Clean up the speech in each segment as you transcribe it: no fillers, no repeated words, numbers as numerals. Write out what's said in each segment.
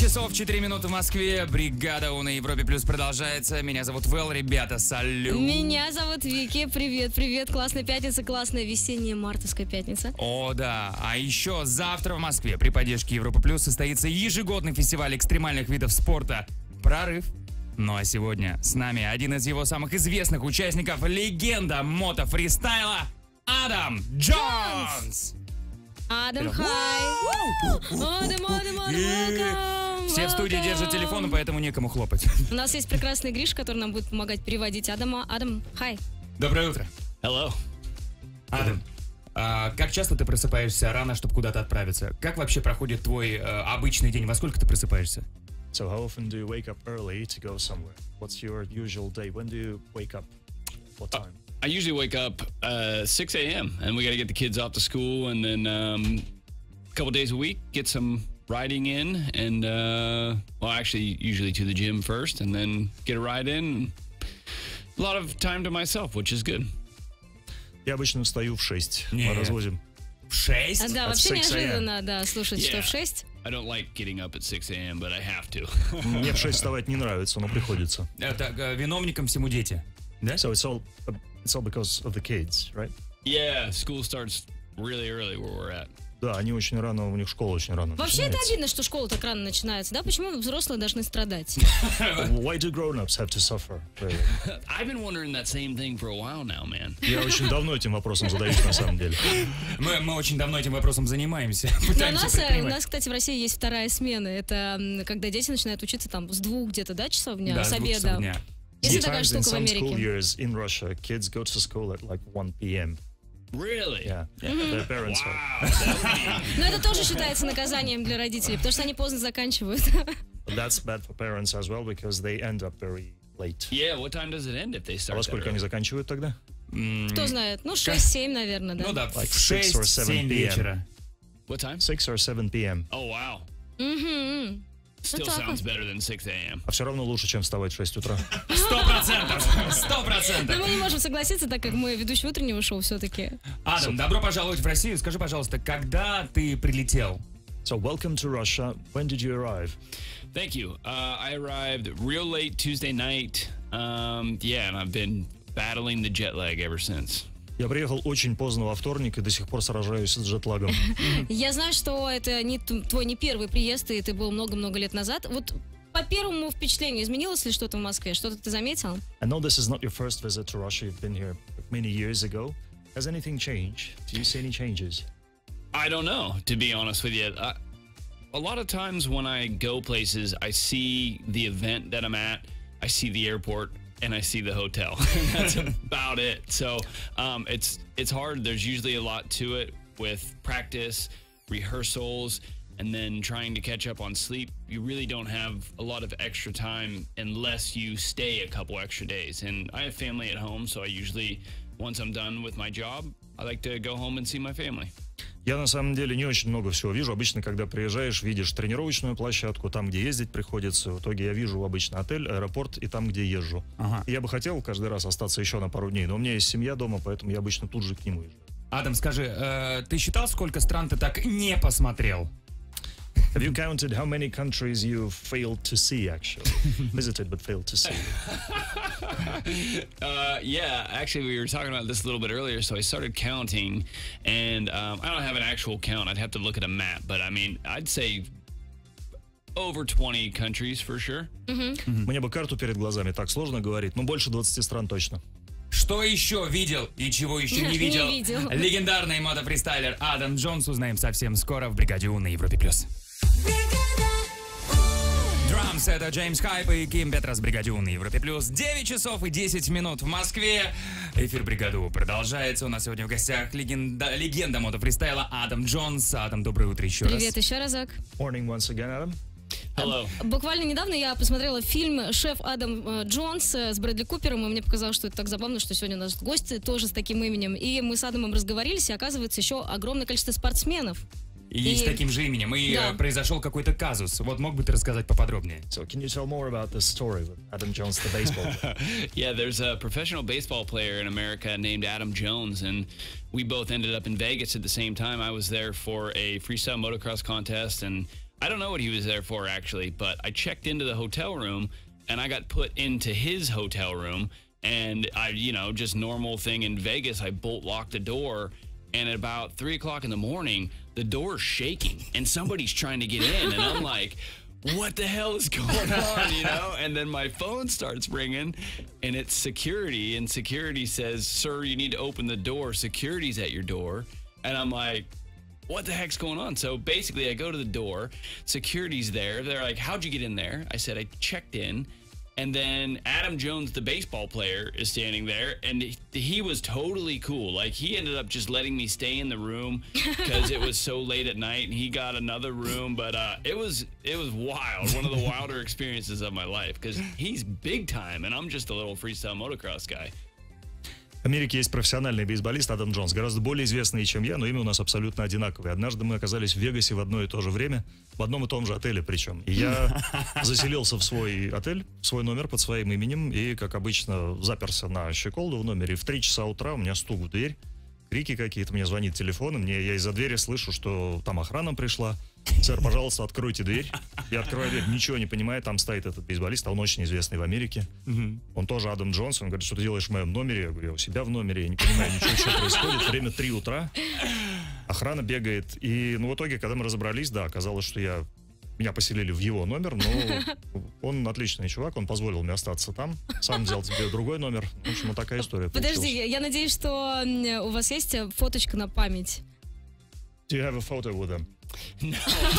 часов 4 минуты в Москве. Бригада У на Европе Плюс продолжается. Меня зовут Вэл, ребята, салют. Меня зовут Вики. Привет, привет. Классная пятница, классная весенняя мартовская пятница. О, да. А еще завтра в Москве при поддержке Европа Плюс состоится ежегодный фестиваль экстремальных видов спорта «Прорыв». Ну а сегодня с нами один из его самых известных участников, легенда мото-фристайла Адам Джонс. Адам, хай! Адам, welcome! Все в студии держат телефоны, поэтому некому хлопать. У нас есть прекрасный Гриш, который нам будет помогать переводить Адама. Адам, хай! Доброе утро. Hello. Адам, как часто ты просыпаешься рано, чтобы куда-то отправиться? Как вообще проходит твой обычный день? Во сколько ты просыпаешься? So how often do you wake up early to go somewhere? What's your usual day? When do you wake up? What time? I usually wake up 6 a.m. and we got to get the kids off to school, and then a couple days a week get some riding in, and well, actually, usually to the gym first, and then get a ride in. A lot of time to myself, which is good. Я обычно встаю в 6. Нет. Мы развозим. В 6? Да, At вообще 6 a.m. неожиданно, да, слушать, что в 6. I don't like getting up at 6 a.m., but I have to. Мне в 6 вставать не нравится, но приходится. Это виновником всему дети, да? So it's all because of the kids, right? Yeah, school starts really early where we're at. Да, они очень рано, у них школа очень рано Вообще это начинается. обидно, что школа так рано начинается, да? Почему взрослые должны страдать? Why do grown-ups have to suffer? Really? I've been wondering that same thing for a while now, man. Я очень давно этим вопросом задаюсь на самом деле. Мы очень давно этим вопросом занимаемся. Но у Пытаемся предпринимать. нас, кстати, в России есть вторая смена. Это когда дети начинают учиться там с 2 где-то, да, часов дня, Да, с с 2 часов обеда. дня. Есть такая Sometimes in штука в some school Америке. years in Russia, kids go to school at like 1 p.m. Really? Yeah, their parents are. Wow, that would be Но это тоже считается наказанием для родителей, потому что они поздно заканчивают. But that's bad for parents as well because they end up very late. Yeah, what time does it end if they А start во that сколько early? они заканчивают тогда? Кто знает? Ну, 6-7, наверное, да. Ну да, Like в 6 or 7 6-7 p.m. вечера. What time? 6 or 7 p.m. Oh, wow. Мгм. Still так sounds вот. better than 6 a.m. А все равно лучше, чем вставать в 6 утра. 100%! Но 100%! мы не можем согласиться, так как мы ведущий утреннего шоу все-таки. Адам, добро пожаловать в Россию. Скажи, пожалуйста, когда ты прилетел? So welcome to Russia. When did you arrive? Thank you. I arrived real late Tuesday night. Yeah, and I've been battling the jet lag ever since. Я приехал очень поздно во вторник и до сих пор сражаюсь с джетлагом. Я знаю, что это не твой не первый приезд, и ты был много-много лет назад. Вот по первому впечатлению, изменилось ли что-то в Москве? Что-то ты заметил? I know this is not your first visit to Russia. You've been here many years ago. Has anything changed? Do you see any changes? I don't know, to be honest with you. A lot of times when I go places, I see the event that I'm at, I see the airport, and I see the hotel. That's about it. So it's hard. There's usually a lot to it with practice, rehearsals, and then trying to catch up on sleep. You really don't have a lot of extra time unless you stay a couple extra days. And I have family at home, so I usually, once I'm done with my job, I like to go home and see my family. Я на самом деле не очень много всего вижу. Обычно, когда приезжаешь, видишь тренировочную площадку, там, где ездить приходится. В итоге я вижу обычно отель, аэропорт и там, где езжу. Ага. И я бы хотел каждый раз остаться еще на пару дней, но у меня есть семья дома, поэтому я обычно тут же к ним уезжаю. Адам, скажи, ты считал, сколько стран ты так не посмотрел? Have you counted how many countries you failed to see, actually? Visited, but failed to see. Yeah, actually, we were talking about this a little bit earlier, so I started counting, and I don't have an actual count. I'd have to look at a map, but I mean, I'd say over 20 countries for sure. Мне бы карту перед глазами, так сложно говорить, но больше 20 стран точно. Что еще видел и чего еще не Не видел? видел. Легендарный мотофристайлер Адам Джонс. Узнаем совсем скоро в Бригаде У на Европе+. Драмс — это Джеймс Хайп и Ким Петрос, Бригаде У на Европе+. 9 часов и 10 минут в Москве. Эфир Бригады У продолжается. У нас сегодня в гостях легенда мотофристайла Адам Джонс. Адам, доброе утро еще раз. Привет еще разок. Morning once again, Adam. Hello. Буквально недавно я посмотрела фильм «Шеф Адам Джонс» с Брэдли Купером, и мне показалось, что это так забавно, что сегодня у нас гости тоже с таким именем. И мы с Адамом разговорились, и оказывается, еще огромное количество спортсменов. И с таким же именем. И Да. произошел какой-то казус. Вот мог бы ты рассказать поподробнее? So can you tell more about this story with Adam Jones, the baseball player? Yeah, there's a professional baseball player in America named Adam Jones, and we both ended up in Vegas at the same time. I was there for a freestyle motocross contest, and I don't know what he was there for, actually, but I checked into the hotel room, and I got put into his hotel room, and I, just normal thing in Vegas, I bolt locked the door, and at about 3 o'clock in the morning, the door's shaking, and somebody's trying to get in, and I'm like, what the hell is going on, And then my phone starts ringing, and it's security, and security says, sir, you need to open the door. Security's at your door. And I'm like, what the heck's going on? So basically, I go to the door. Security's there. They're like, how'd you get in there? I said, I checked in. And then Adam Jones, the baseball player, is standing there, and he was totally cool. Like, he ended up just letting me stay in the room because it was so late at night, and he got another room. But it was wild, one of the wilder experiences of my life, because he's big time, and I'm just a little freestyle motocross guy. В Америке есть профессиональный бейсболист Адам Джонс, гораздо более известный, чем я, но имя у нас абсолютно одинаковое. Однажды мы оказались в Вегасе в одно и то же время, в одном и том же отеле причем. И я заселился в свой отель, в свой номер под своим именем, и, как обычно, заперся на щеколду в номере. В 3 часа утра у меня стук в дверь, крики какие-то, мне звонит телефон, и я из-за двери слышу, что там охрана пришла. Сэр, пожалуйста, откройте дверь. Я открываю дверь, ничего не понимаю, там стоит этот бейсболист, он очень известный в Америке. Он тоже Адам Джонс, он говорит, что ты делаешь в моем номере? Я говорю, я у себя в номере, я не понимаю ничего, что происходит. Время 3 утра, охрана бегает. И в итоге, когда мы разобрались, да, оказалось, что меня поселили в его номер, но он отличный чувак, он позволил мне остаться там, сам взял себе другой номер. В общем, вот такая история получилась. Подожди, я надеюсь, что у вас есть фоточка на память? Do you have a photo with him? No.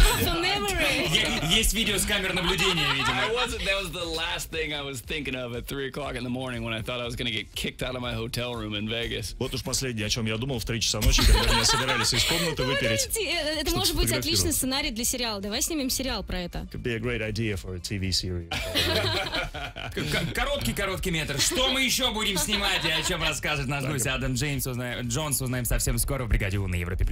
Есть видео с камер наблюдения, видимо. That was the last thing I was thinking of at 3 o'clock in the morning when I thought I was going to get kicked out of my hotel room in Vegas. Вот уж последнее, о чем я думал в 3 часа ночи, когда меня собирались из комнаты выпереть. Это может быть отличный сценарий для сериала. Давай снимем сериал про это. Could be a great idea for a TV series. Короткий метр. Что мы еще будем снимать и о чем расскажет наш гость Адам Джонс, узнаем совсем скоро в «Бригаде У» на Европе+.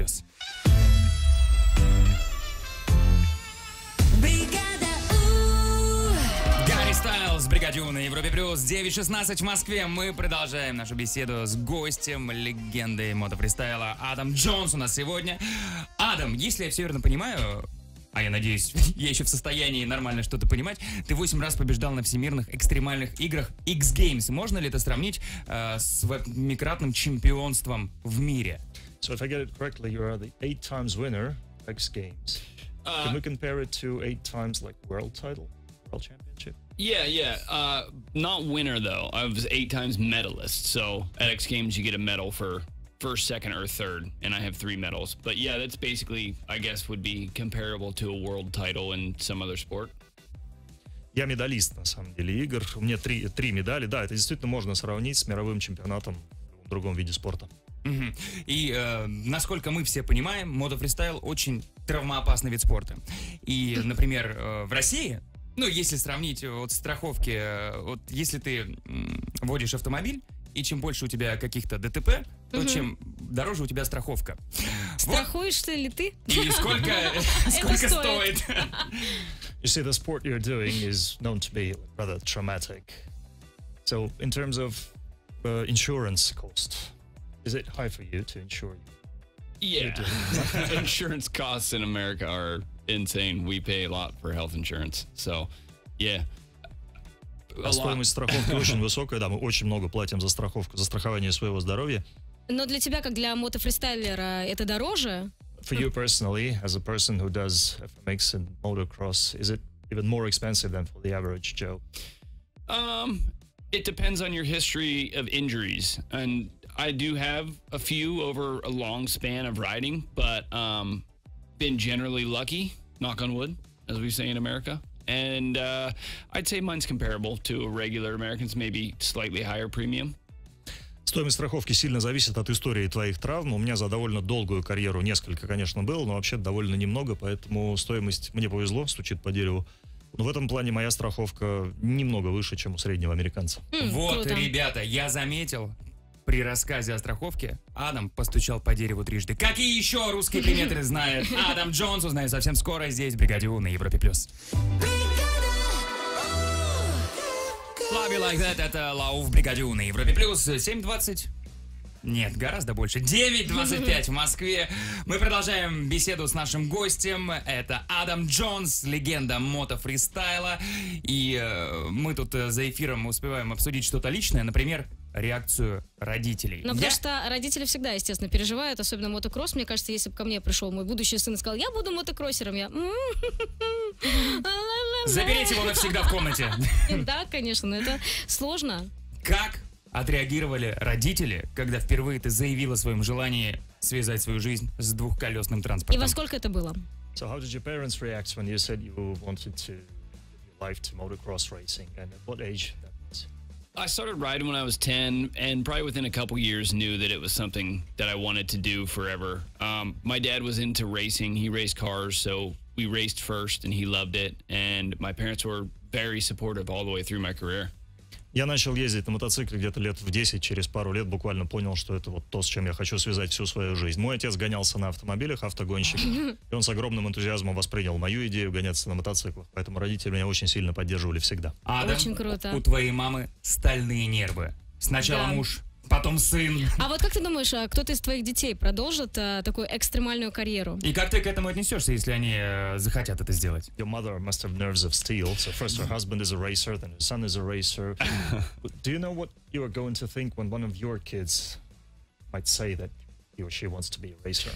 Гарри Стайлз, «Бригаде У» на Европе+. 9:16 в Москве. Мы продолжаем нашу беседу с гостем, легендой мотофристайла Адам Джонс у нас сегодня. Адам, если я все верно понимаю, а я надеюсь, я еще в состоянии нормально что-то понимать, ты 8 раз побеждал на всемирных экстремальных играх X Games. Можно ли это сравнить с 8-кратным чемпионством в мире? So if I get it correctly, you are the 8 times winner of X Games. Can we compare it to 8 times like world title, world championship? Yeah. Not winner, though. I was 8 times medalist. So at X Games, you get a medal for first, second, or third, and I have 3 medals. But yeah, that's basically, I guess, would be comparable to a world title in some other sport. Я медалист, на самом деле, игр. У меня 3 медали. Да, это действительно можно сравнить с мировым чемпионатом в другом виде спорта. И насколько мы все понимаем, мотофристайл очень травмоопасный вид спорта. И, например, в России, если сравнить от страховки, вот если ты водишь автомобиль, и чем больше у тебя каких-то ДТП, то чем дороже у тебя страховка. Страхуешь ли ты? И сколько стоит? You see, the sport you're doing is known to be rather traumatic. So, in terms of insurance cost, is it high for you to insure you? Yeah. Insurance costs in America are insane. We pay a lot for health insurance. So, yeah. Стоимость страховки очень высокая, да, мы очень много платим за страховку, за страхование своего здоровья. Но для тебя, как для мотофристайлера, это дороже? For you personally, as a person who does FMX and motocross, is it even more expensive than for the average Joe? It depends on your history of injuries, and I do have a few over a long span of riding, but been generally lucky, knock on wood, as we say in America. And I'd say mine's comparable to a regular American's, maybe slightly higher premium. Стоимость страховки сильно зависит от истории твоих травм. У меня за довольно долгую карьеру несколько, конечно, было, но вообще довольно немного, поэтому стоимость, мне повезло, стучит по дереву. Но в этом плане моя страховка немного выше, чем у среднего американца. Вот, круто. ребята, я заметил, при рассказе о страховке Адам постучал по дереву трижды. Какие еще русские приметы знает Адам Джонс, узнаю совсем скоро здесь, в «Бригаде У» на Европе+. Love You Like That — это Лау в «Бригаде У» на Европе+. 7:20. Нет, гораздо больше. 9:25 в Москве. Мы продолжаем беседу с нашим гостем. Это Адам Джонс, легенда мотофристайла. И мы тут за эфиром успеваем обсудить что-то личное. Например, реакцию родителей. Ну, потому что родители всегда, естественно, переживают, особенно мотокросс. Мне кажется, если бы ко мне пришел мой будущий сын и сказал, я буду мотокроссером, я... Запереть его навсегда в комнате. Да, конечно, но это сложно. Как отреагировали родители, когда впервые ты заявила о своем желании связать свою жизнь с двухколесным И транспортом? во сколько это было? So how did your parents react when you said you wanted to give your life to motocross racing, and at what age that was? I started riding when I was 10, and probably within a couple years knew that it was something that I wanted to do forever. My dad was into racing. He raced cars, so we raced first, and he loved it. And my parents were very supportive all the way through my career. Я начал ездить на мотоцикле где-то лет в 10, через пару лет буквально понял, что это вот то, с чем я хочу связать всю свою жизнь. Мой отец гонялся на автомобилях, автогонщик, и он с огромным энтузиазмом воспринял мою идею гоняться на мотоциклах, поэтому родители меня очень сильно поддерживали всегда. Адам, Очень круто. У твоей мамы стальные нервы. Сначала Да. муж, потом сын. А вот как ты думаешь, кто-то из твоих детей продолжит такую экстремальную карьеру? И как ты к этому отнесешься, если они захотят это сделать? Your mother must have nerves of steel. So first her husband is a racer, then her son is a racer. Do you know what you are going to think when one of your kids might say that he or she wants to be a racer?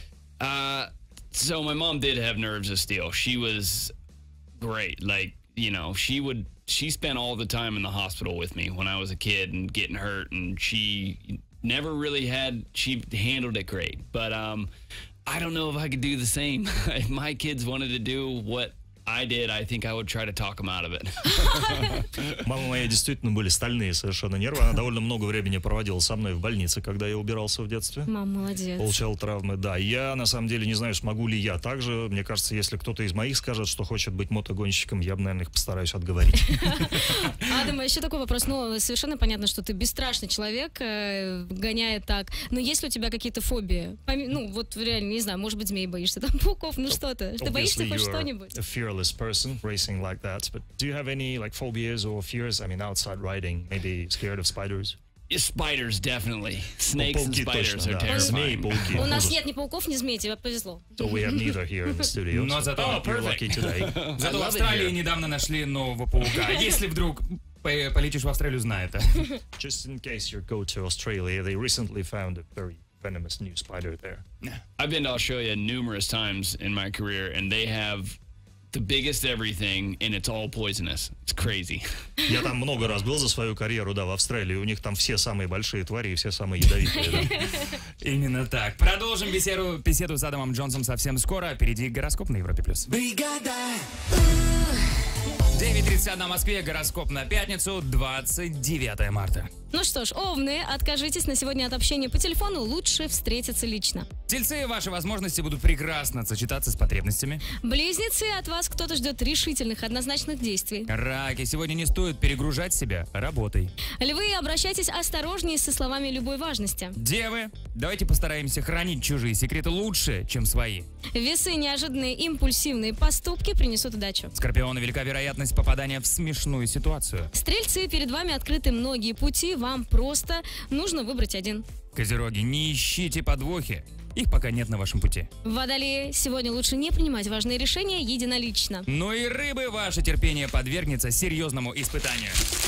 So my mom did have nerves of steel. She was great. Like, you know, she spent all the time in the hospital with me when I was a kid and getting hurt, and she never really she handled it great. But I don't know if I could do the same. If my kids wanted to do what I did, I think I would try to talk them out of it. Мама моя действительно были стальные совершенно нервы. Она довольно много времени проводила со мной в больнице, когда я убирался в детстве. Мам, молодец. Получал травмы, да. Я, на самом деле, не знаю, смогу ли я также. Мне кажется, если кто-то из моих скажет, что хочет быть мотогонщиком, я бы, наверное, их постараюсь отговорить. Адам, а еще такой вопрос. Ну, совершенно понятно, что ты бесстрашный человек, гоняя так. Но есть ли у тебя какие-то фобии? Ну, вот реально, не знаю, может быть, змей боишься, там, пауков, ну что-то. Ты боишься Obviously, хоть you're что-нибудь? a fearless person racing like that. But do you have any like phobias or fears? I mean, outside riding, maybe scared of spiders? Spiders, definitely. Snakes and Пауки spiders точно, are да. Змеи, terrifying. пауки. У нас ужас. нет ни пауков, ни змей, тебе повезло. So we have neither here in the studio. Но so зато- you're lucky today. Зато в love it Австралии here. недавно нашли нового паука. Если вдруг полетишь в Австралию, знай это. Just in case you go to Australia, they recently found a very venomous new spider there. I've been to Australia numerous times in my career, and they have the biggest everything, and it's all poisonous. It's crazy. Я там много раз был за свою карьеру, да, в Австралии. У них там все самые большие твари и все самые ядовитые, да. Именно так. Продолжим беседу с Адамом Джонсом совсем скоро. Впереди гороскоп на Европе+. 9:31 в Москве, гороскоп на пятницу, 29 марта. Ну что ж, овны, откажитесь на сегодня от общения по телефону, лучше встретиться лично. Тельцы, ваши возможности будут прекрасно сочетаться с потребностями. Близнецы, от вас кто-то ждет решительных, однозначных действий. Раки, сегодня не стоит перегружать себя работой. Львы, обращайтесь осторожнее со словами любой важности. Девы, давайте постараемся хранить чужие секреты лучше, чем свои. Весы, неожиданные импульсивные поступки принесут удачу. Скорпионы, велика вероятность попадания в смешную ситуацию. Стрельцы, перед вами открыты многие пути, вам просто нужно выбрать один. Козероги, не ищите подвохи. Их пока нет на вашем пути. Водолеи, сегодня лучше не принимать важные решения единолично. Ну и рыбы, ваше терпение подвергнется серьезному испытанию.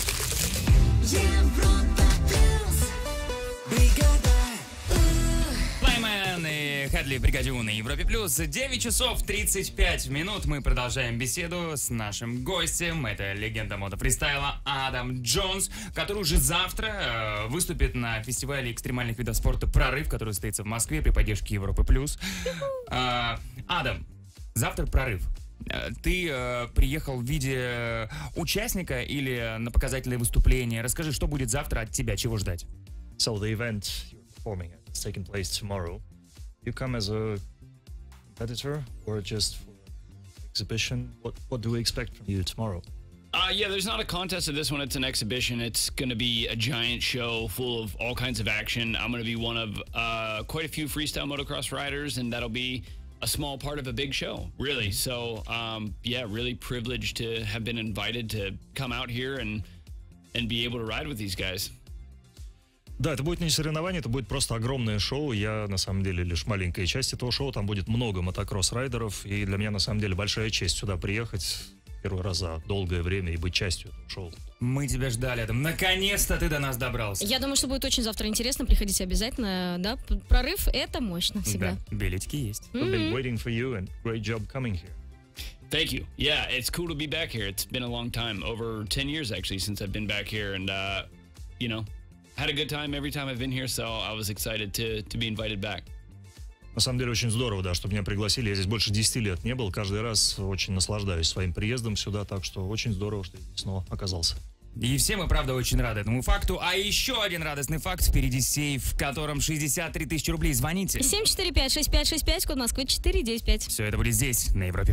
Лайман и Хадли Бригадю на Европе Плюс. 9 часов 35 минут. Мы продолжаем беседу с нашим гостем. Это легенда мотофристайла Адам Джонс, который уже завтра выступит на фестивале экстремальных видов спорта «Прорыв», который состоится в Москве при поддержке Европы Плюс. Адам, завтра «Прорыв». Ты приехал в виде участника или на показательное выступление? Расскажи, что будет завтра от тебя, чего ждать? So the event you're performing at is taking place tomorrow. You come as a competitor or just for an exhibition? What do we expect from you tomorrow? Yeah, there's not a contest of this one. It's an exhibition. It's going to be a giant show full of all kinds of action. I'm going to be one of quite a few freestyle motocross riders, and that'll be a small part of a big show, really. So, yeah, really privileged to have been invited to come out here and be able to ride with these guys. Да, это будет не соревнование, это будет просто огромное шоу. Я, на самом деле, лишь маленькая часть этого шоу. Там будет много мотокросс-райдеров. И для меня, на самом деле, большая честь сюда приехать первый раз за долгое время и быть частью этого шоу. Мы тебя ждали, Адам. Наконец-то ты до нас добрался. Я думаю, что будет очень завтра интересно. Приходите обязательно, да? Прорыв — это мощно всегда. Да, билетики есть. We've been waiting for you and great job coming here. Thank you. Yeah, it's cool to be back here. It's been a long time, over 10 years actually, since I've been back here, and you know, had a good time every time I've been here, so I was excited to be invited back. На самом деле очень здорово, да, что меня пригласили. Я здесь больше 10 лет не был. Каждый раз очень наслаждаюсь своим приездом сюда, так что очень здорово, что я здесь снова оказался. И все мы, правда, очень рады этому факту. А еще один радостный факт. Впереди сейф, в котором 63 тысячи рублей. Звоните. 745-6565, код Москвы 495. Все это будет здесь, на Европе+.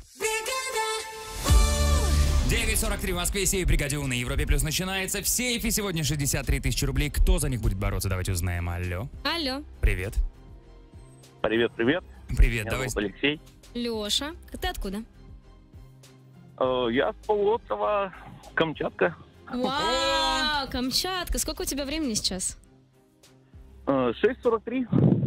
9:43 в Москве, сейф «Бригаде У» на Европе Плюс начинается. В сейфе сегодня 63 тысячи рублей. Кто за них будет бороться? Давайте узнаем. Алло. Алло. Привет. Привет, привет. Привет, Меня давай. зовут Алексей. Леша, ты откуда? Я с полуострова Камчатка. Вау, Камчатка. Сколько у тебя времени сейчас? 6:43.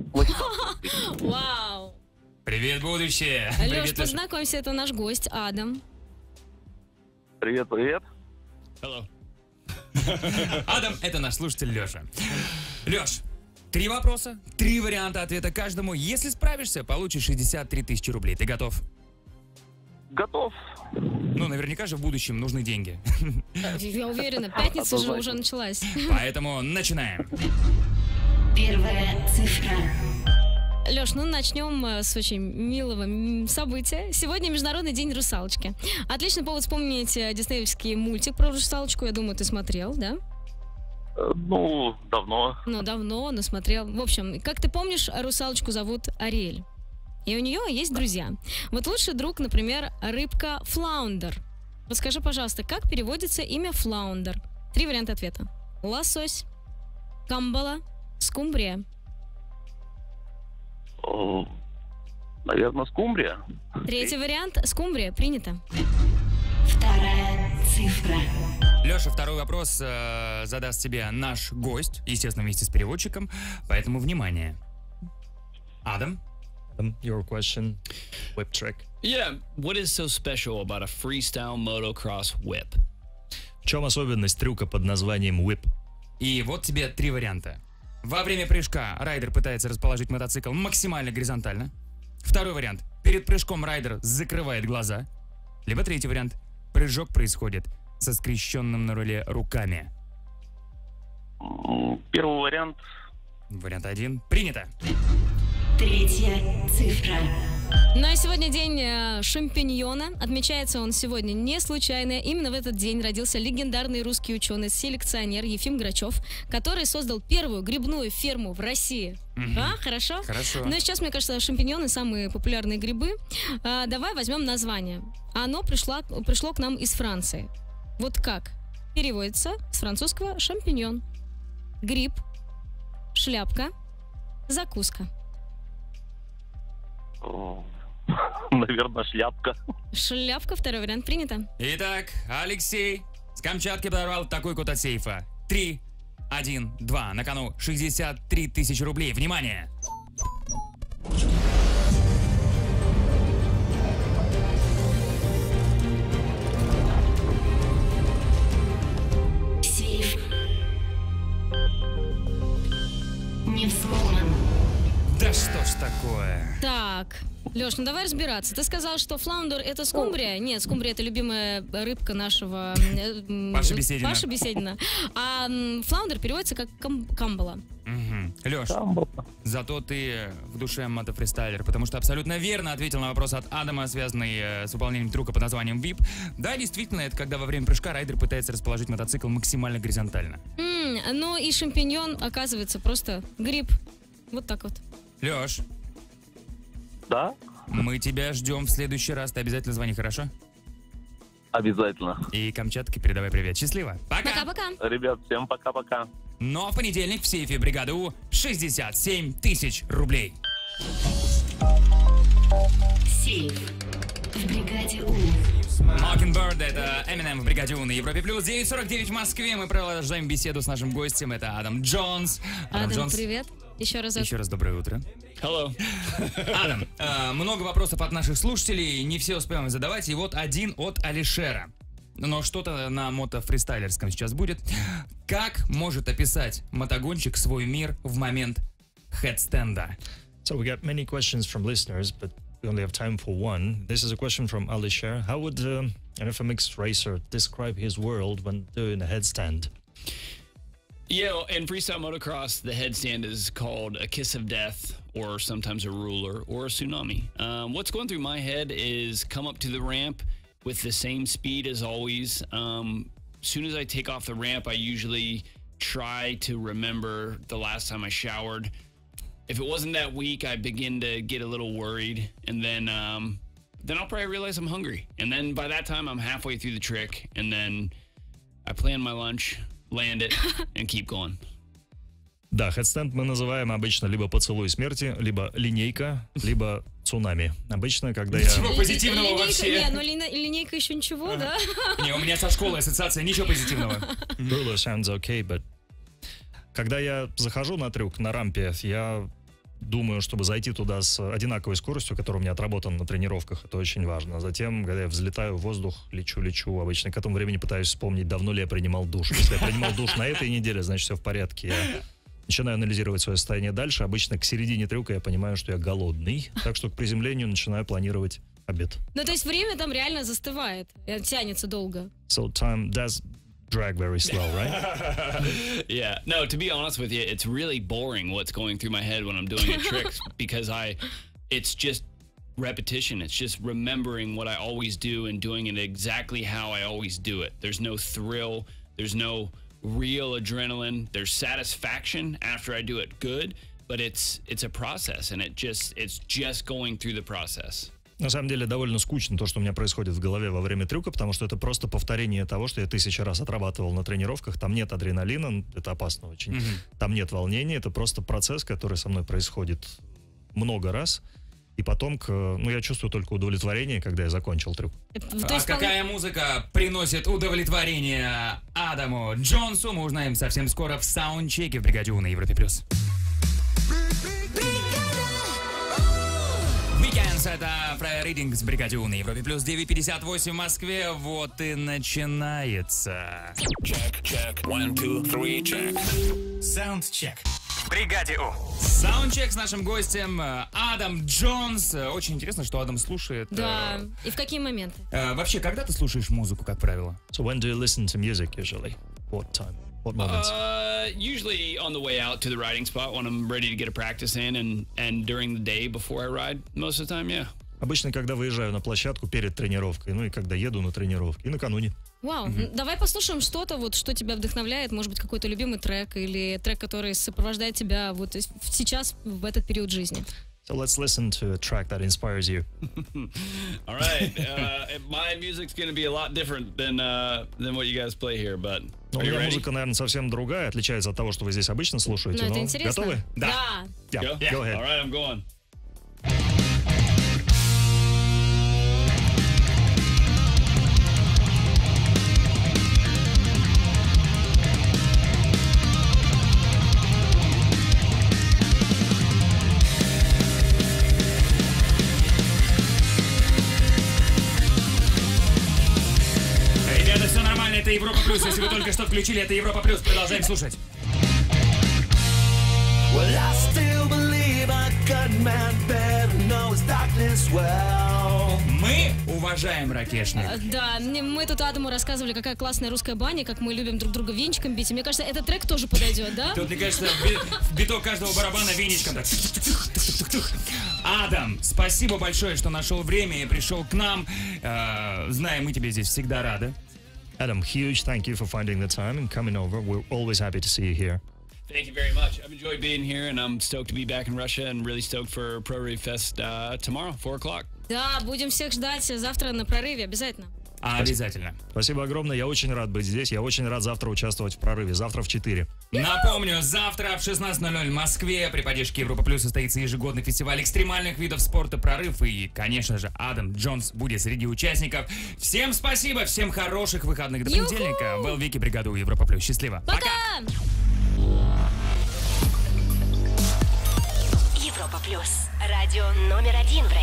Вау. Привет, будущее. Леш, Привет, Леша. познакомься, это наш гость Адам. Привет, привет. Hello. Адам, это наш слушатель Леша. Леш, 3 вопроса, 3 варианта ответа каждому. Если справишься, получишь 63 тысячи рублей. Ты готов? Готов. Ну, наверняка же в будущем нужны деньги. Я уверена, пятница же уже началась. Поэтому начинаем. Первая цифра. Леш, ну начнем с очень милого события. Сегодня Международный день русалочки. Отличный повод вспомнить диснеевский мультик про русалочку. Я думаю, ты смотрел, да? Ну, давно. Ну, давно, но смотрел. В общем, как ты помнишь, русалочку зовут Ариэль. И у нее есть друзья. Вот лучший друг, например, рыбка флаундер. Вот скажи, пожалуйста, как переводится имя флаундер? 3 варианта ответа. Лосось, камбала, скумбрия. Наверное, скумбрия. 3-й вариант – скумбрия. Принято. Вторая цифра. Леша, второй вопрос задаст тебе наш гость, естественно, вместе с переводчиком. Поэтому внимание. Адам? Your question, whip trick. Yeah, what is so special about a freestyle motocross whip? В чем особенность трюка под названием whip? И вот тебе 3 варианта. Во время прыжка райдер пытается расположить мотоцикл максимально горизонтально. Второй вариант. Перед прыжком райдер закрывает глаза. Либо 3-й вариант. Прыжок происходит со скрещенным на руле руками. Первый вариант. Вариант 1. Принято. Третья цифра. Ну а сегодня день шампиньона. Отмечается он сегодня не случайно. Именно в этот день родился легендарный русский ученый-селекционер Ефим Грачев, который создал первую грибную ферму в России. Хорошо? Хорошо. Ну и сейчас, мне кажется, шампиньоны самые популярные грибы. Давай возьмем название. Оно пришло к нам из Франции. Вот как переводится с французского шампиньон? Гриб, шляпка, закуска. Наверное, шляпка. Шляпка, второй вариант, принято. Итак, Алексей с Камчатки подорвал такой код от сейфа. 3, 1, 2. На кону 63 тысячи рублей. Внимание! Сейф не взломан. Да что ж такое? Так, Леш, ну давай разбираться. Ты сказал, что флаундер это скумбрия? Нет, скумбрия это любимая рыбка нашего Паши Беседина. Паши Беседина. А флаундер переводится как камбала. Угу. Леш, зато ты в душе мотофристайлер, потому что абсолютно верно ответил на вопрос от Адама, связанный с выполнением трюка под названием VIP. Да, действительно, это когда во время прыжка райдер пытается расположить мотоцикл максимально горизонтально. Ну и шампиньон, оказывается, просто гриб. Вот так вот. Леш, Да? мы тебя ждем в следующий раз. Ты обязательно звони, хорошо? Обязательно. И Камчатке передавай привет. Счастливо. Пока. Пока-пока. Ребят, всем пока-пока. Но в понедельник в сейфе бригады У 67 тысяч рублей. Сейф в бригаде У. Mockingbird, это Eminem в бригаде У на Европе Плюс. 9:49 в Москве. Мы продолжаем беседу с нашим гостем. Это Адам Джонс. Адам, привет. Еще раз. Еще раз доброе утро. Hello. Адам, много вопросов от наших слушателей. Не все успеваем задавать. И вот один от Алишера. Но что-то на мотофристайлерском сейчас будет. Как может описать мотогонщик свой мир в момент хедстенда? So we got many questions from listeners, but we only have time for one. This is a question from Alisher. How would an FMX racer describe his world when doing a headstand? Yeah, well, in freestyle motocross, the headstand is called a kiss of death, or sometimes a ruler, or a tsunami. What's going through my head is come up to the ramp with the same speed as always. Soon as I take off the ramp, I usually try to remember the last time I showered. If it wasn't that week, I begin to get a little worried, and then I'll probably realize I'm hungry. And then by that time, I'm halfway through the trick, and then I plan my lunch, land it, and keep going. Да, хедстенд мы называем обычно либо поцелуй смерти, либо линейка, либо цунами. Обычно, когда я... Ничего позитивного вообще. Не, ну линейка еще ничего, да? Не, у меня со школы ассоциация, ничего позитивного. Ruler sounds okay, but... Когда я захожу на трюк, на рампе, я думаю, чтобы зайти туда с одинаковой скоростью, которая у меня отработана на тренировках, это очень важно. Затем, когда я взлетаю в воздух, лечу, обычно к этому времени пытаюсь вспомнить, давно ли я принимал душ. Если я принимал душ на этой неделе, значит, все в порядке. Я начинаю анализировать свое состояние дальше. Обычно к середине трюка я понимаю, что я голодный, так что к приземлению начинаю планировать обед. Ну, то есть время там реально застывает, тянется долго. So time does drag very slow, right? Yeah. No, to be honest with you, it's really boring what's going through my head when I'm doing a trick because it's just repetition. It's just remembering what I always do and doing it exactly how I always do it. There's no thrill. There's no real adrenaline. There's satisfaction after I do it good, but it's a process, and it's just going through the process. На самом деле довольно скучно то, что у меня происходит в голове во время трюка, потому что это просто повторение того, что я 1000 раз отрабатывал на тренировках. Там нет адреналина, это опасно очень. Там нет волнения, это просто процесс, который со мной происходит много раз. И потом, я чувствую только удовлетворение, когда я закончил трюк. А какая музыка приносит удовлетворение Адаму Джонсу, мы узнаем совсем скоро в саундчеке в бригаде У на Европе Плюс. Weekends, это Freya Reading с бригаде У на Европе Плюс. 9:58 в Москве, вот и начинается. Check. 1, 2, 3, check. Саундчек в бригаде У. Саундчек с нашим гостем Адам Джонс. Очень интересно, что Адам слушает. Да, и в какие моменты? Вообще, когда ты слушаешь музыку, как правило? So when do you listen to music usually? What time? What moments? Usually on the way out to the riding spot when I'm ready to get a practice in, and during the day before I ride. Most of the time, yeah. Обычно, когда выезжаю на площадку перед тренировкой, и когда еду на тренировки, и накануне. Вау, давай послушаем что-то, вот, что тебя вдохновляет, может быть, какой-то любимый трек или трек, который сопровождает тебя вот сейчас, в этот период жизни. So let's listen to a track that inspires you. All right. My music's going to be a lot different than what you guys play here, but У are you меня ready? музыка, наверное, совсем другая, отличается от того, что вы здесь обычно слушаете. Ну, это Но интересно. готовы? Да. Yeah, go ahead. All right, I'm going. Ребята, все нормально, это Европа Плюс. Если вы только что включили, это Европа Плюс. Продолжаем слушать. Well, I still believe a good man better knows darkness well. Мы уважаем ракешник. Да, мы тут Адаму рассказывали, какая классная русская баня, как мы любим друг друга венчиком бить. И мне кажется, этот трек тоже подойдет, да? Тут, мне кажется, в биток каждого барабана веничком так. Адам, спасибо большое, что нашел время и пришел к нам. Знаем, мы тебе здесь всегда рады. Adam, huge thank you for finding the time and coming over. We're always happy to see you here. Thank you very much. I've enjoyed being here, and I'm stoked to be back in Russia and really stoked for Pro Rave Fest tomorrow, 4 o'clock. Да, будем всех ждать завтра на прорыве, обязательно. Обязательно. Спасибо огромное, я очень рад быть здесь, я очень рад завтра участвовать в прорыве, завтра в 4. Напомню, завтра в 16:00 в Москве при поддержке Европа Плюс состоится ежегодный фестиваль экстремальных видов спорта «Прорыв». И, конечно же, Адам Джонс будет среди участников. Всем спасибо, всем хороших выходных до понедельника. Вэл Вики, бригаду Европа Плюс. Счастливо. Пока! Европа плюс. Радио номер 1 в России.